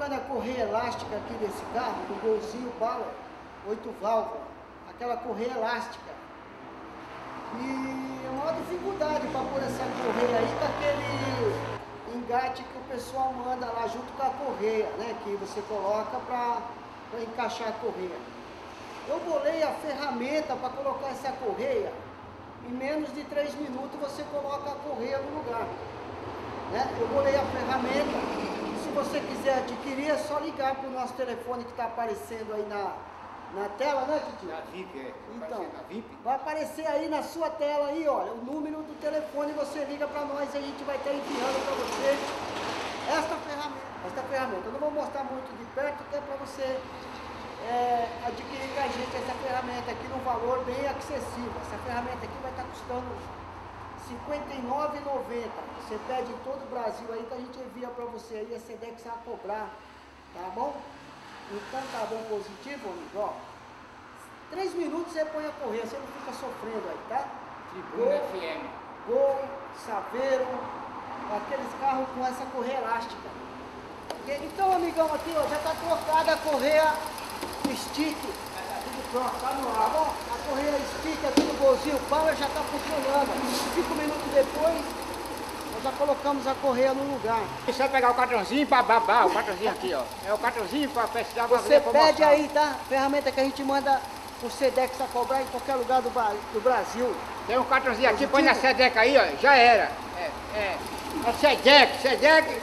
colocando a correia elástica aqui desse carro, do Golzinho Power, 8 válvulas, aquela correia elástica. E a maior dificuldade para pôr essa correia aí com aquele engate que o pessoal manda lá junto com a correia, né? Que você coloca para encaixar a correia. Eu bolei a ferramenta para colocar essa correia. Em menos de 3 minutos você coloca a correia no lugar, né? Eu bolei a ferramenta. Se você quiser adquirir, é só ligar para o nosso telefone que está aparecendo aí na tela, né, Titi? Na VIP, é. Então, Na VIP. vai aparecer aí na sua tela aí, olha, o número do telefone, você liga para nós e a gente vai estar enviando para você esta ferramenta. Eu não vou mostrar muito de perto, que é para você adquirir com a gente essa ferramenta aqui num valor bem acessível. Essa ferramenta aqui vai estar custando R$ 59,90. Você pede em todo o Brasil aí que a gente envia para você aí, a Sedex vai cobrar, tá bom? Então tá bom, positivo, amigo, ó. 3 minutos você põe a correia, você não fica sofrendo aí, tá? Tribuna FM. Gol, Saveiro, aqueles carros com essa correia elástica. Então, amigão, aqui ó, já tá trocada a correia stick, tudo pronto, tá no ar, ó. A correia stick aqui no Golzinho Power já tá funcionando. 5 minutos depois, nós já colocamos a correia no lugar. Deixa eu pegar o cartãozinho para babar, o cartãozinho aqui, ó. É o cartãozinho para precisar fazer Você a promoção. pede aí, tá? Ferramenta que a gente manda o Sedex a cobrar em qualquer lugar do Brasil. Tem um cartãozinho aqui, põe na Sedex aí, ó, já era. É Sedex.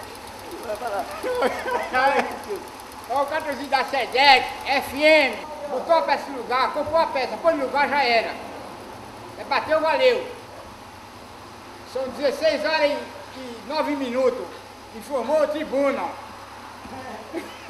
Olha o cartãozinho da Sedex, FM. Botou a peça no lugar, comprou a peça, põe no lugar, já era. Bateu, valeu. São 16 horas e 9 minutos. Informou o tribuna.